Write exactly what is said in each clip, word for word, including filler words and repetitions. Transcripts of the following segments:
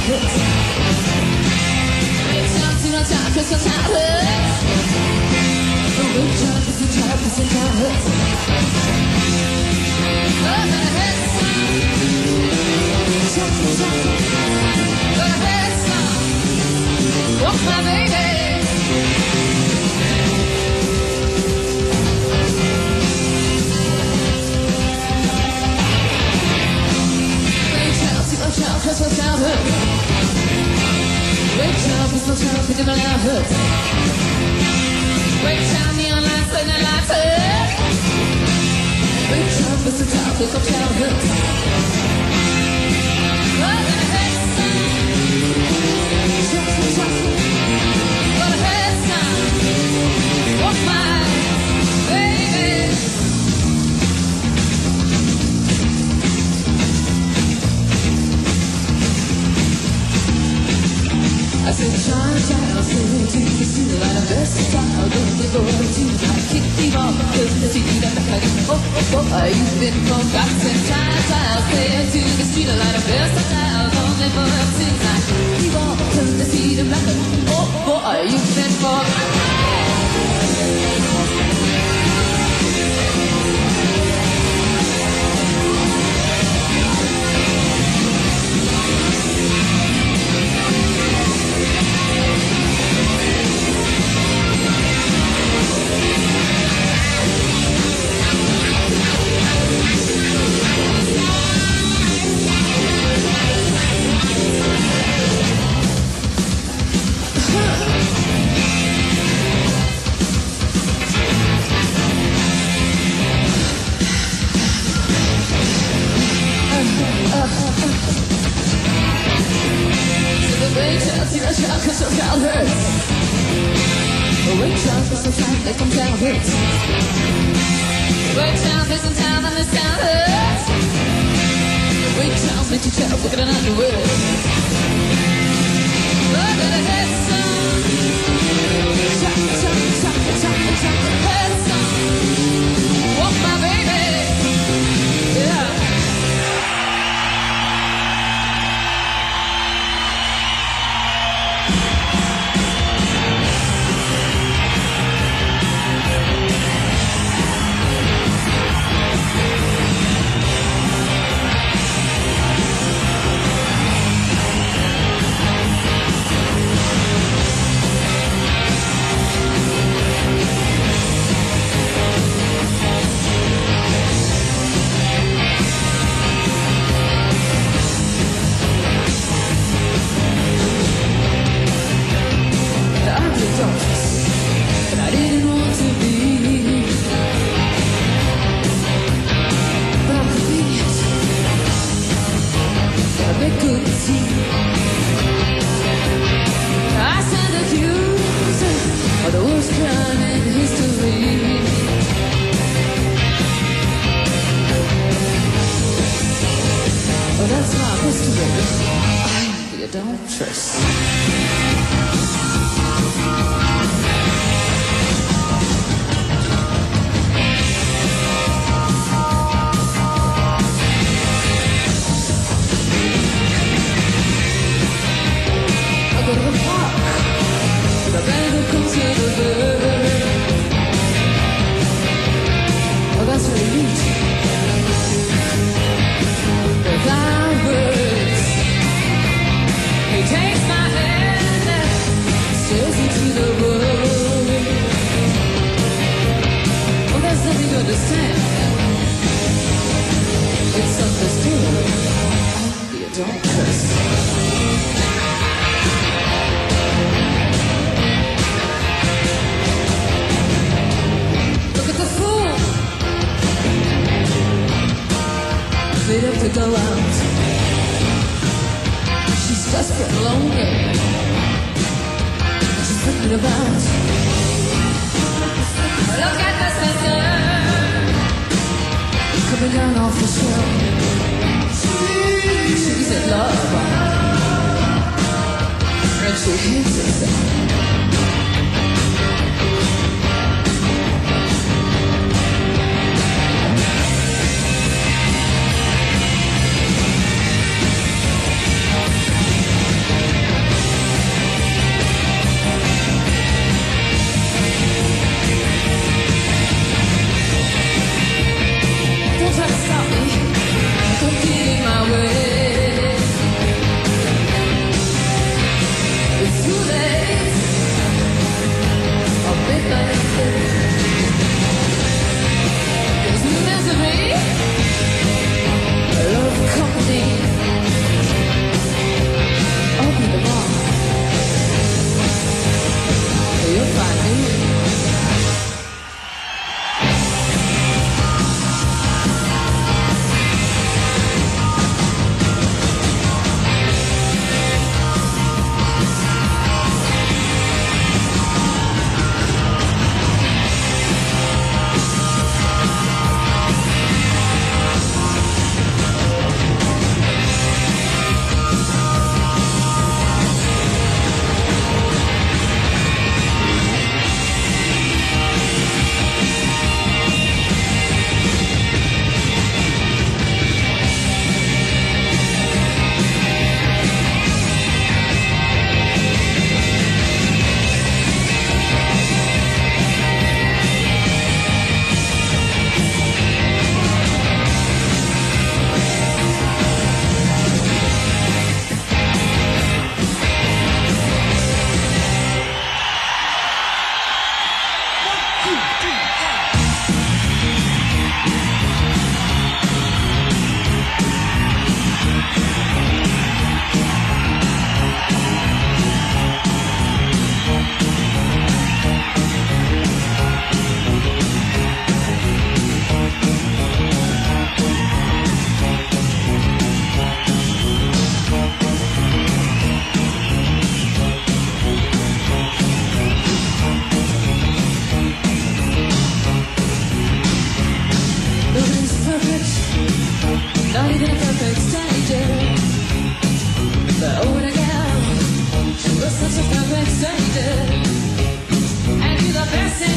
hurts. It's time to my time, cause your time hurts. The way you try, cause your time, cause your time hurts. Oh, that hurts. Something, something. That hurts. Oh, my baby. Cause your child hurts. Wake up, it's no child, cause your child hurts. Wake up, neon lights, and the lights hurt. Wake up, it's no child, cause your child hurts. Oh, that hurts. Something, something. Oh, that hurts. Oh, my baby. I said, child, child, say to the city line of best style. Don't they go to I kick the ball, cause the city that I can. Oh, oh, oh, you've been forgot. I said, child, child, say to the street line of best style. Don't they go to I kick the ball, cause the city that I can. Oh, boy, you've been forgot. Cause your child hurts. Wake up, cause your child, they come down hurts. Wake up, there's some town and this town hurts. Wake up, make your child look at an underwear. Look at it, hurts some. Chop, chop, chop, chop, chop, it hurts some. Walk my baby. Yeah. But I didn't want to be. But I'm convenient. A bit good to see. I stand accused of the worst crime in history. Oh, that's my mystery. I'm the adultress. Go to the park, the band will come to the bird. Oh, that's really neat. Without words, he takes my hand, stares into the world. Oh, there's nothing to understand. It's understood. I'm the adultress. Made up to go out. She's desperate and lonely. She's thinking about. Look at this sister coming down off the shelf. She's in love, and she hates herself.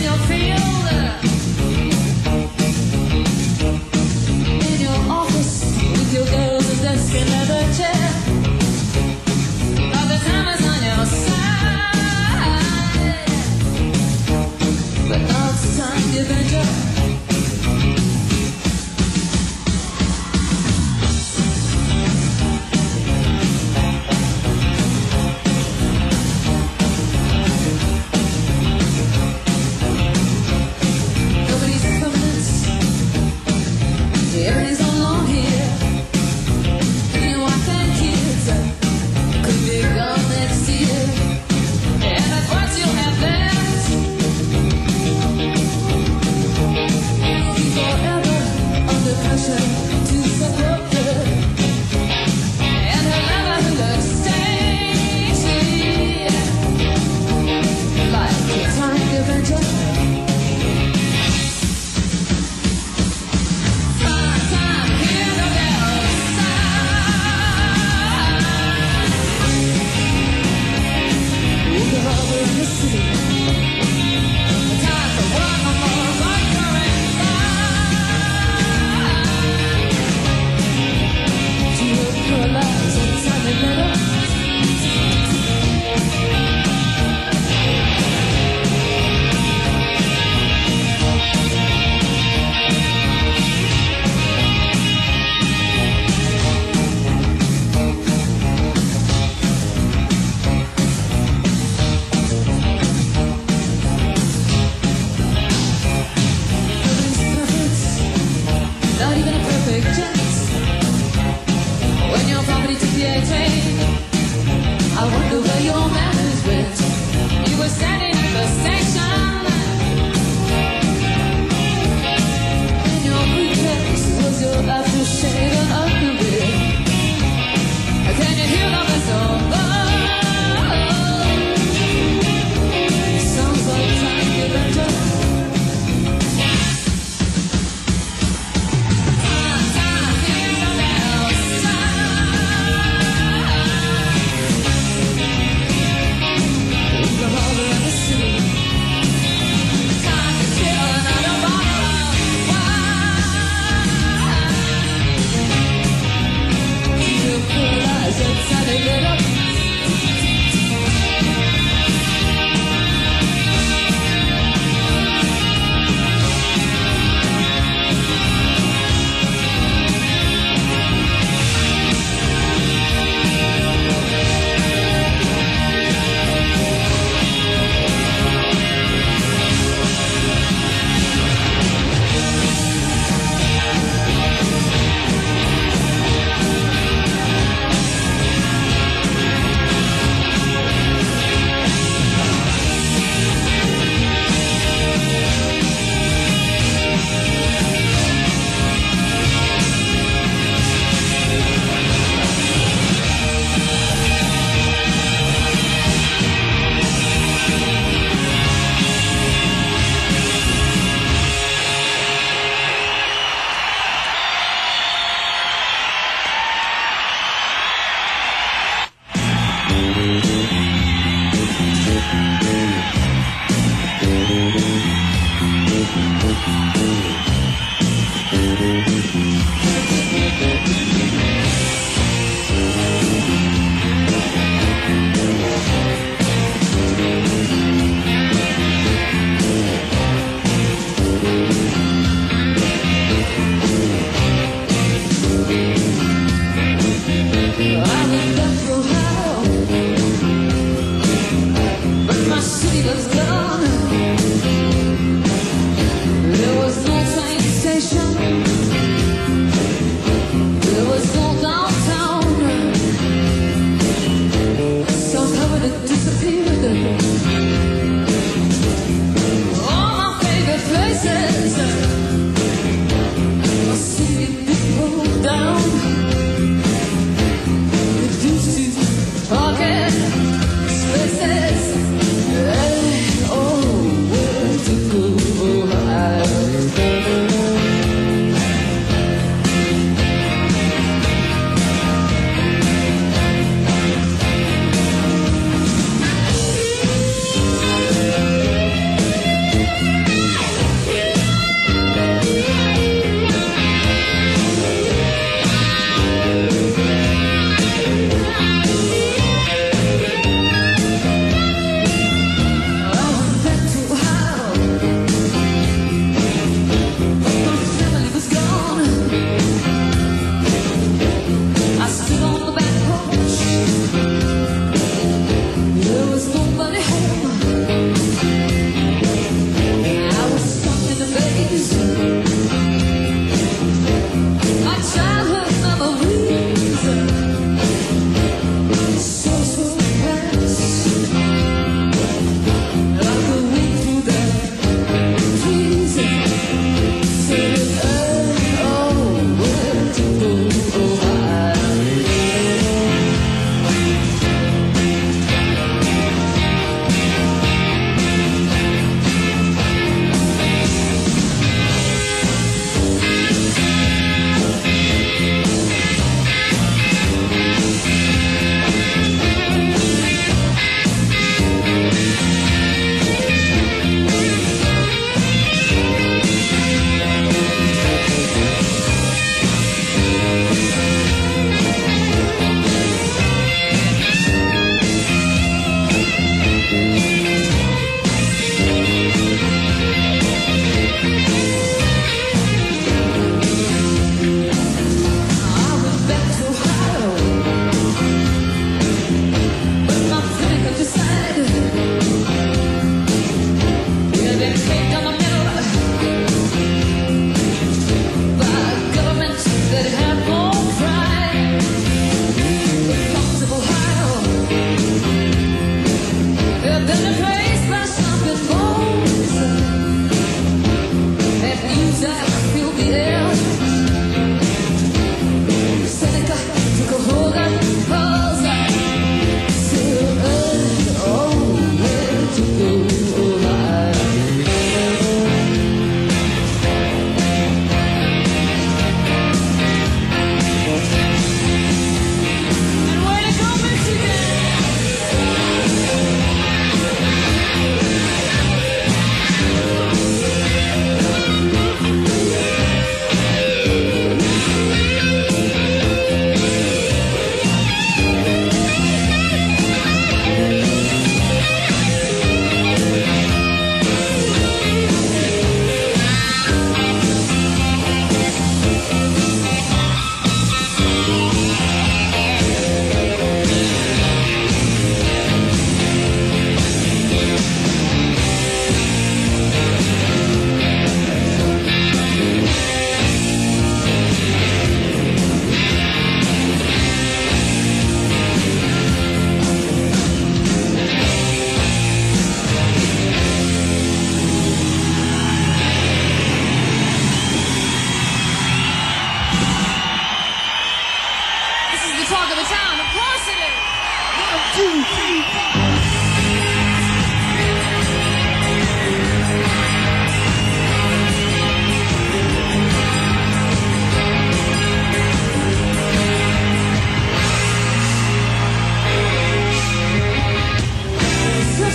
your field, in your office with your girls and desk and leather chair. All the time is on your side, but now it's time to venture. Everything's on long here. Your wife and kids could be gone next year. And that's what you have left. You'll be forever under pressure to support her. And her lover who looks stagey, like a time adventure. I wonder where your manners went. You were standing at the station, and your pretext was your aftershave and underwear. Can you hear the whistle blow? Sounds like time to venture.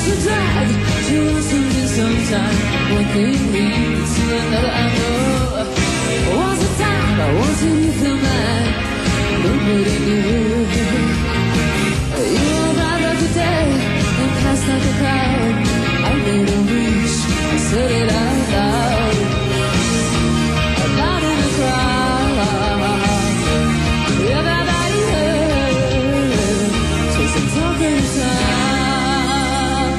just a drag. She wants something sometime. One thing leads to another, I know. Once a time, I want to be the man. Nobody knew. You arrived every day and passed like a cloud. I made a wish, I said it out loud. I'm not in the crowd. Everybody heard. Just a talk of the town.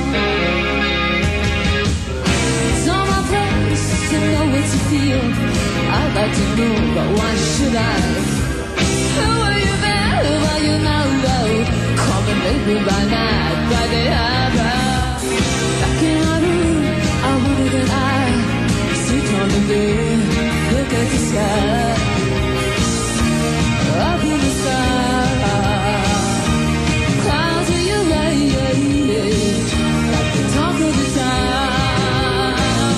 It's on my place to know what to feel. I'd like to know, but why should I? Who are you there? Who are you now? Come and make me by night, by day, back in my room, I wonder that I sit on the bed, look at the sky, up in the sky, clouds in your rage, like the talk of the town.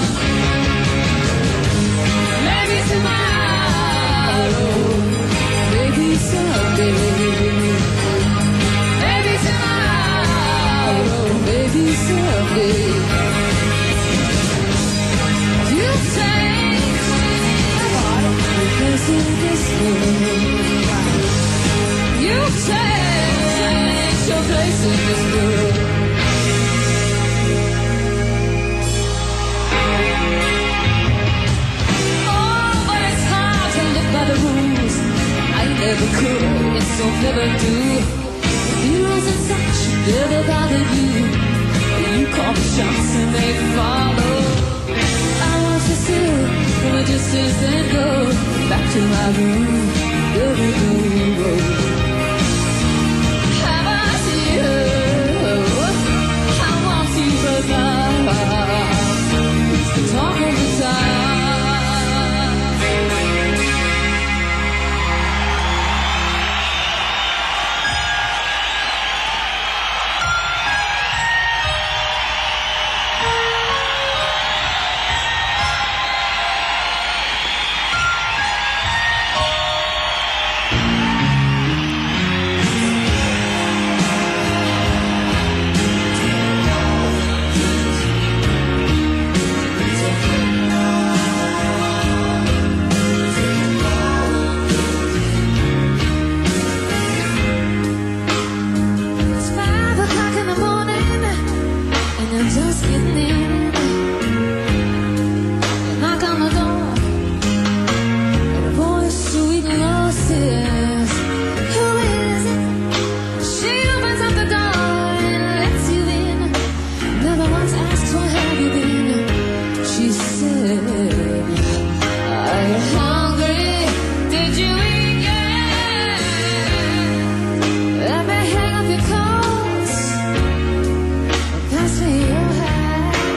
Maybe tomorrow, maybe someday. Maybe someday you'll change your place in this world. You'll change your place in this world. Oh, but it's hard to live by the rules. I never could, it's so never do. Heroes and such never bothered you. You call the shots and they follow. I watch you sit from a distance and go back to my room. Every new road. Have I seen you? I want you, but now it's the talk of the town. Pass me your hand.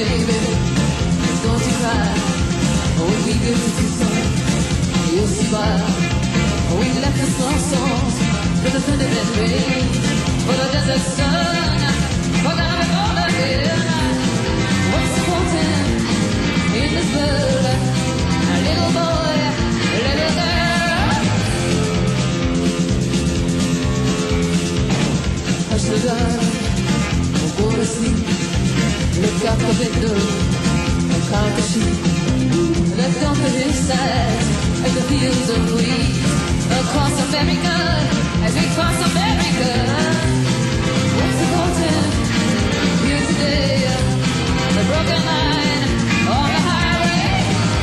baby is going to cry. When we get to Tucson, you'll see why. We left the small songs for the thunder and rain, for the desert sun, for God and all the hill. What's important in this world? A little boy, a little girl. Hush the darling, go to sleep. Look out the window and count the sheep. Left on the hillside as the fields of wheat. Across America, as we cross America. What's important here today? The broken line on the highway.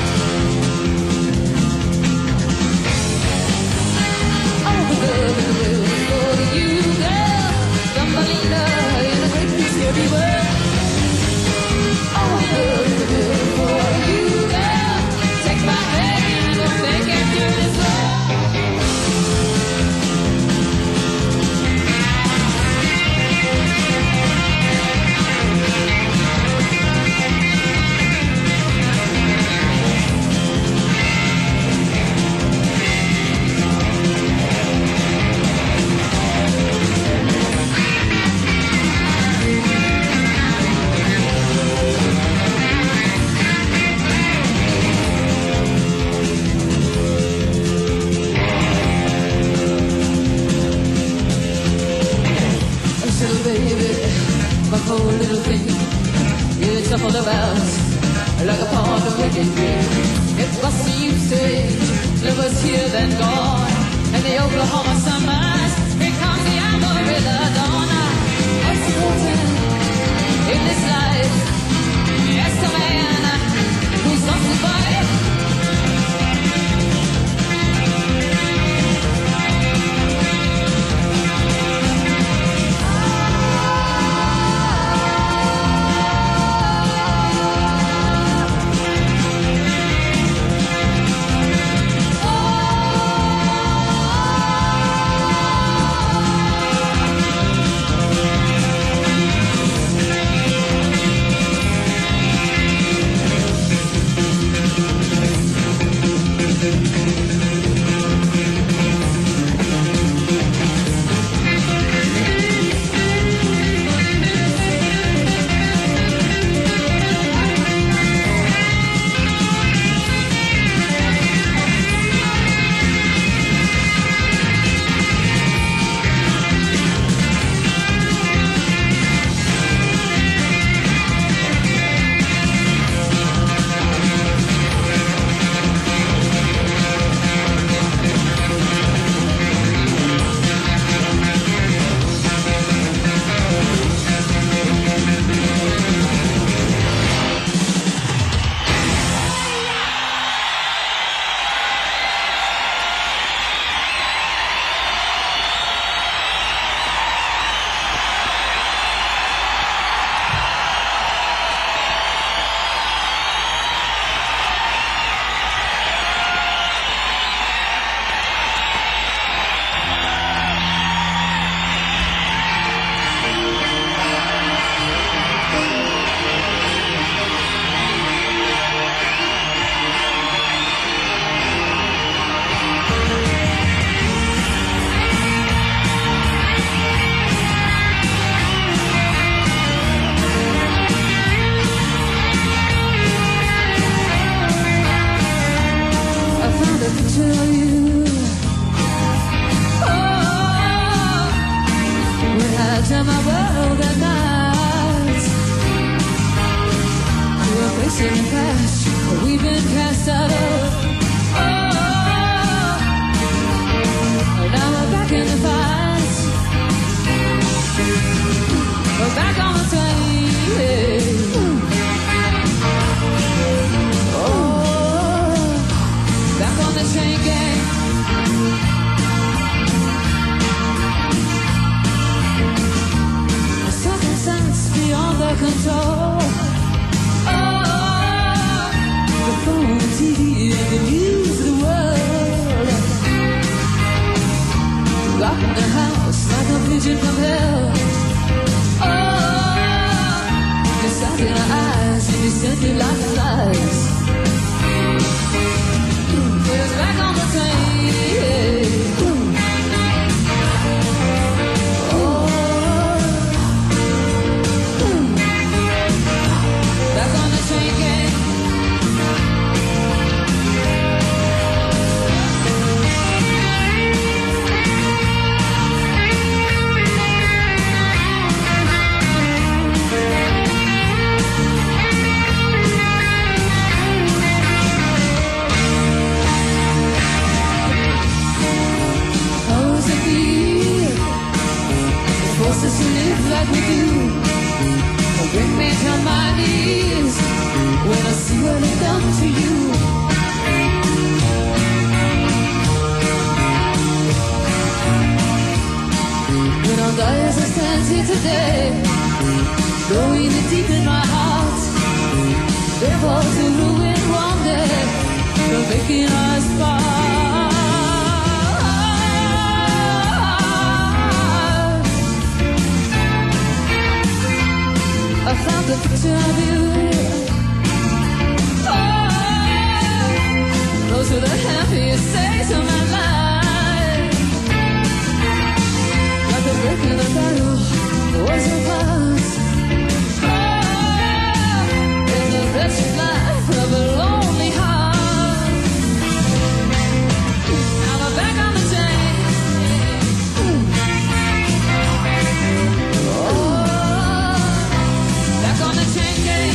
All the love in the world for you, girl. Thumbelina in a great piece everywhere. All the love in the world for you, girl. Take my hand and we'll make it through this love. Poor little thing, you shuffled about like a pond of wicked green. It must seem strange, lovers here then gone, and the Oklahoma sunrise becomes the Amarillo dawn. What's important in this life? Yes, the man who's lost his body. Control. Oh, the phone, T V, and the news of the world. Locked in the house like a pigeon from hell. Oh, the sight in our eyes. send you like flies. Put us back on the train. Oh, back on the train gang. Forced us to live like we do, or bring me down my knees when I see what I've done to you. When I'll die as I stand here today, going deep in my heart, therefore to ruin one day, for making us part. I found the picture of you. Oh, those were the happiest days of my life. Like a break in the battle was a past. Oh, in the wretched life of a lonely heart. Now I'm back on the train. Oh, on the train gang.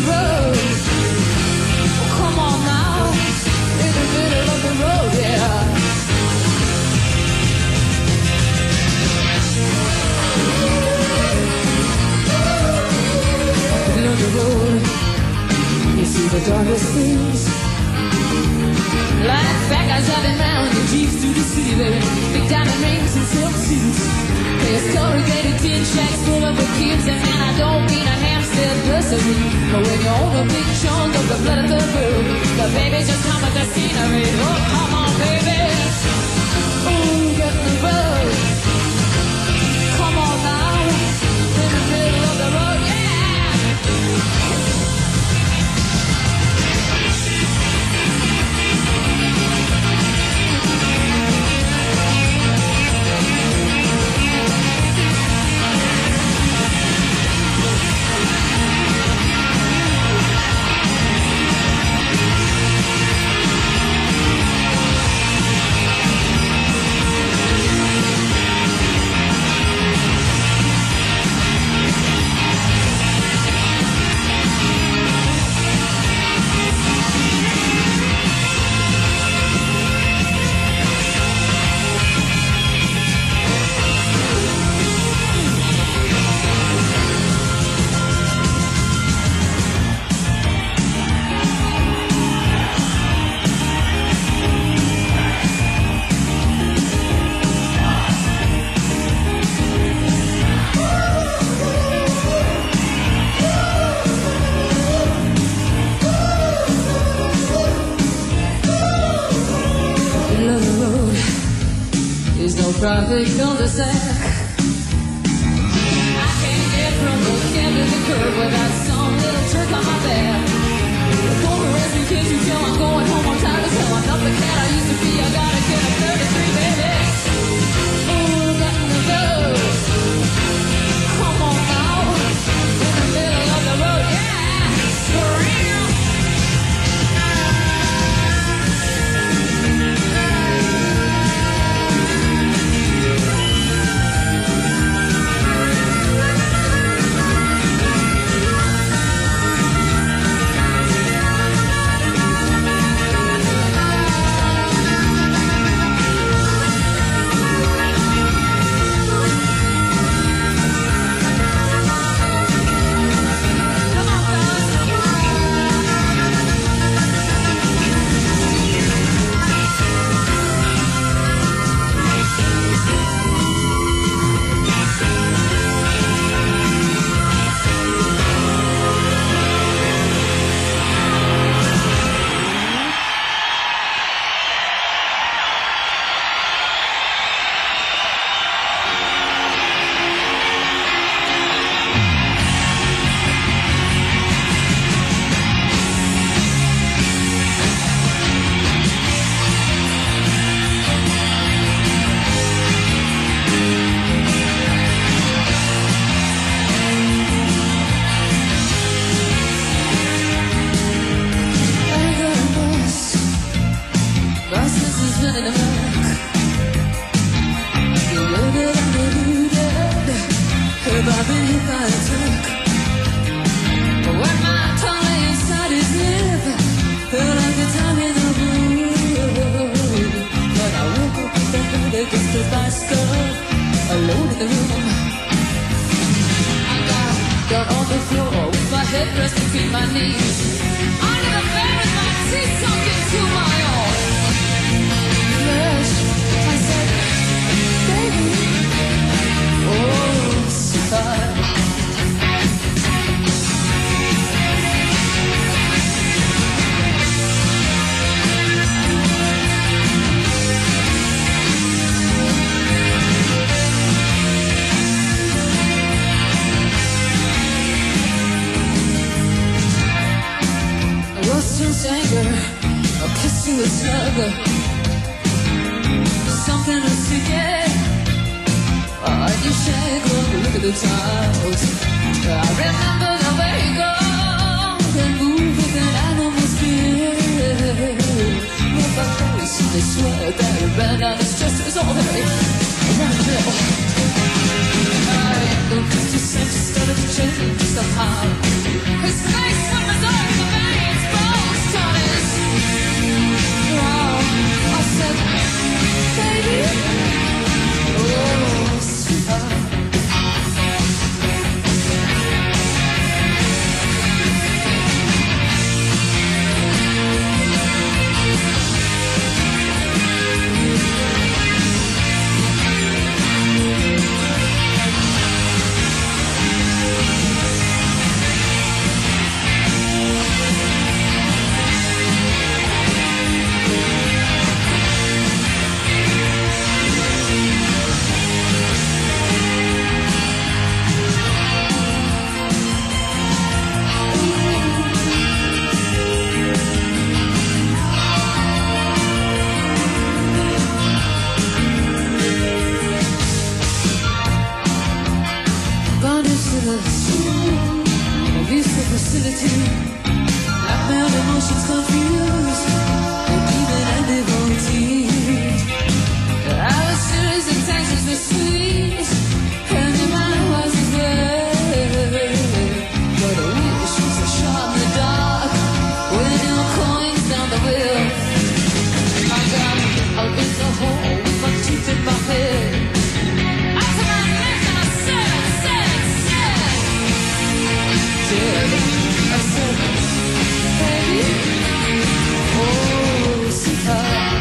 road. Oh, come on now, in the middle of the road, yeah. Middle of the road, you see the darkest things. Like fat guys driving round in jeeps through the city, baby. Big diamond rings and silk suits. There's corrugated tin shacks full of the kids, and man, I don't mean a Hampstead nursery. But when you own a big chunk of the blood of the road, the babies just come with the scenery. Oh, come on, baby. Ooh, get in the road. Come on now, in the middle of the road, yeah. Traffic cul-de-sac. I can't get from the cab to the curb without some little jerk on my back. Don't arrest me, can't you tell I'm going home on time as hell? I'm not the cat I used to be, I gotta get a thirty-three, baby. Oh, got in the road. Come on now, in the middle of the road, yeah. For real. His face from his solitude. Like mad emotions confused, and even ambivalent. I was serious and tensions were sweet, and your mind was as well. But a wish was a shot in the dark when your coins down the wheel. I got out in the hole with my teeth in my head. I took my neck and I said, said, said, said, I said, baby, oh, sweetheart.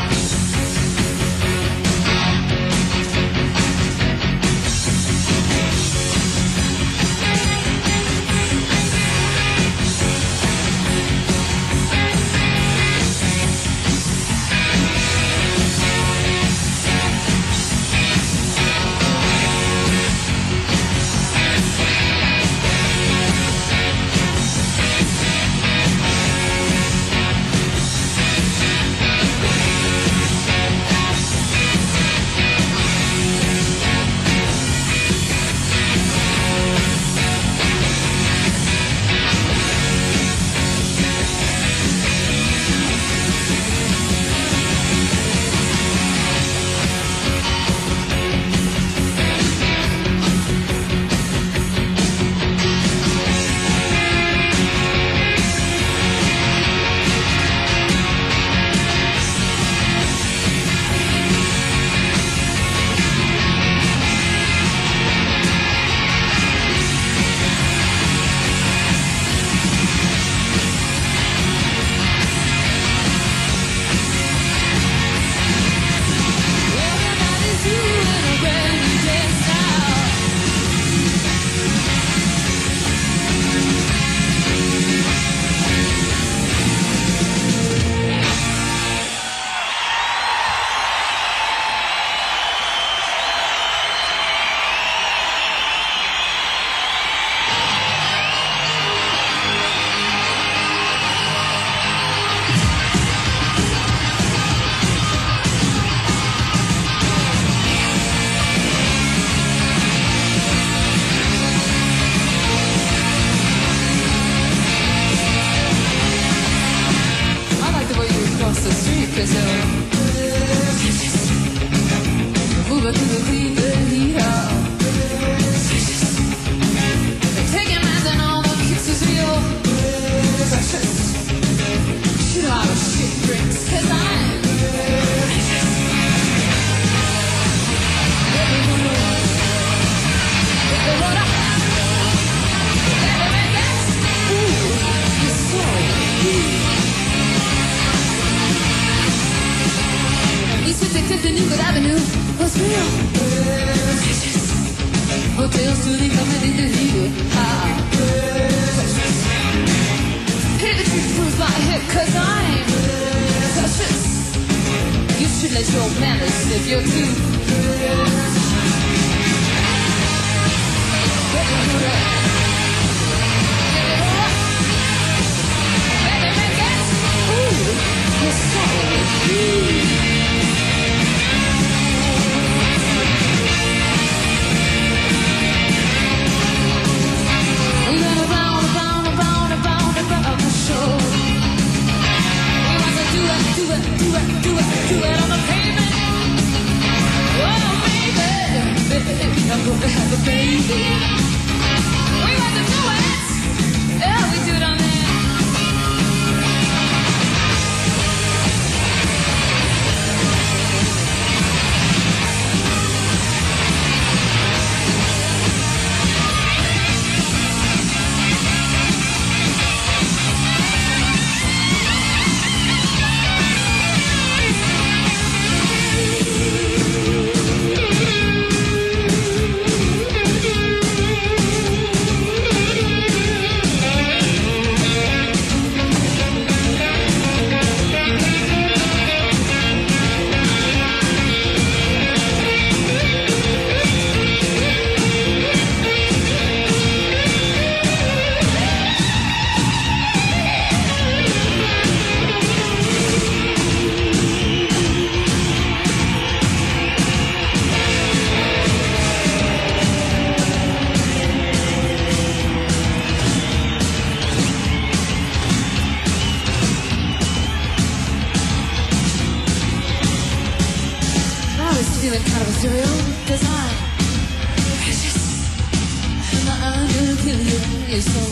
feeling kind of a stereo design. Precious. And I'm gonna kill you in your soul.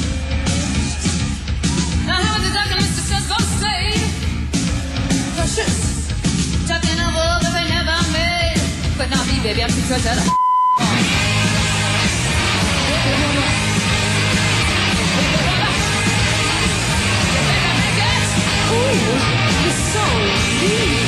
Now how the documents discuss both say precious. Talking of all that they never made. But not me, baby, I'm too fresh out of ooh, you're so mean.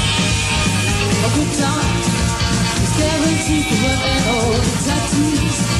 A good time is guaranteed for one and all. Tattoos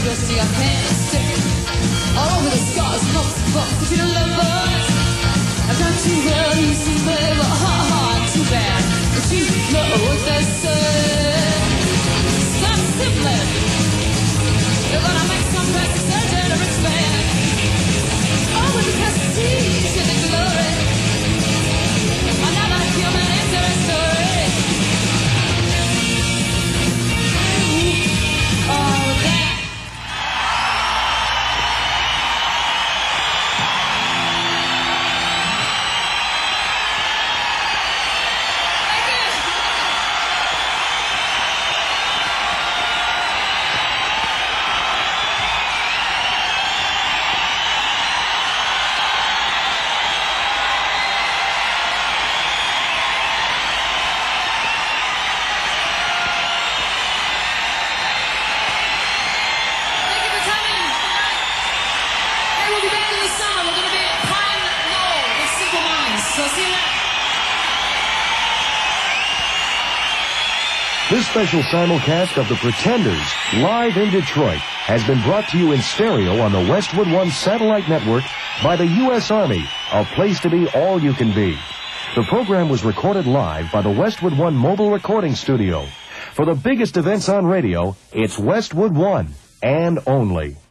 rusty, I can't stick. All over the scars, bumps, bumps, if you don't love us. I've done too well, you seem well, but ha ha, too bad. But you know what they say. Stop stippling. You're gonna make some plastic surgeon a rich man. Oh, with the prestige and the glory. Another human interest story. Ooh, all that. This special simulcast of The Pretenders, live in Detroit, has been brought to you in stereo on the Westwood One satellite network by the U S Army, a place to be all you can be. The program was recorded live by the Westwood One mobile recording studio. For the biggest events on radio, it's Westwood One, and only.